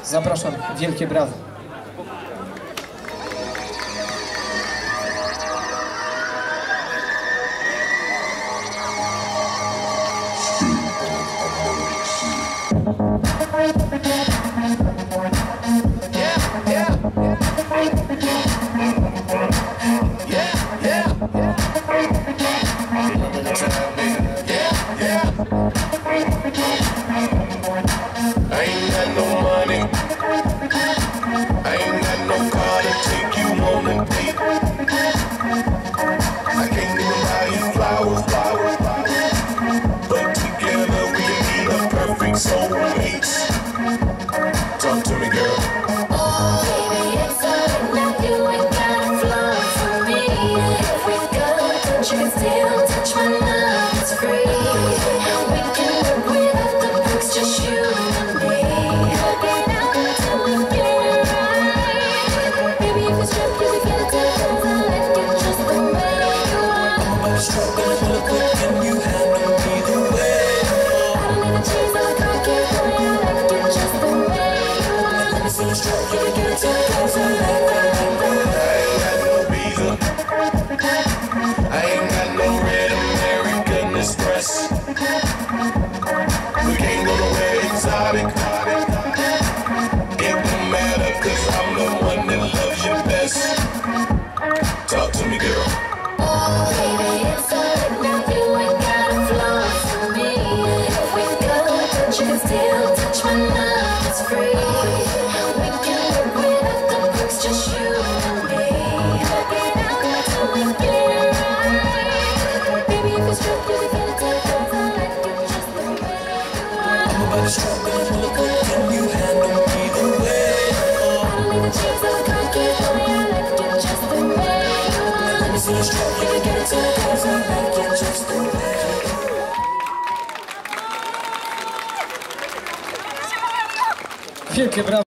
Zapraszam, wielkie brawo. Soulmates. Talk to me, girl. Oh, baby, it's alright now. You ain't gotta flow for me. If we go, touch, you can still touch my love. It's free. We can work without the books, just you and me. Get out until we get it right. Baby, if it's true, you can get it together. I like it just the way you are. I'm struggling to look good, can you handle me the way? I don't need a cheese, I can't keep going. I like it just the way you are. Let me see you stroke, you can get it together. I ain't got no visa. I ain't got no red American Express. We can't go nowhere exotic. It don't matter, cause I'm the one that loves you best. Talk to me, girl. Oh, baby, it's alright now. You ain't gotta flow for me. If we go, touch, you can still touch my love. It's free. We can work without the books, just you and me. Get out until we get it right. Baby, if it's true, you can get it together. I like it just the way you are. I'm about to struggle to look good, can you handle me the way? I don't need the cheese, I can't keep going. I like it just the way you are. Let me see you stroke, you can get it together. I like it just the way. Wielkie brawo.